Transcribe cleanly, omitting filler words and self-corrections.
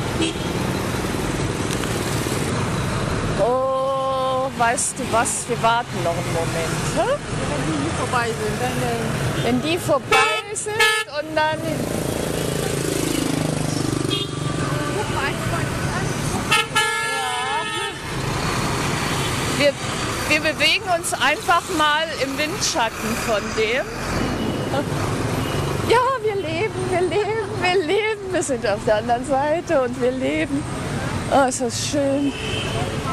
Oh, weißt du was? Wir warten noch einen Moment. Hä? Wenn die nicht vorbei sind, dann... Wenn die vorbei sind und dann... Wir bewegen uns einfach mal im Windschatten von dem. Ja, wir leben, wir leben, wir leben. Wir sind auf der anderen Seite und wir leben. Oh, ist das schön.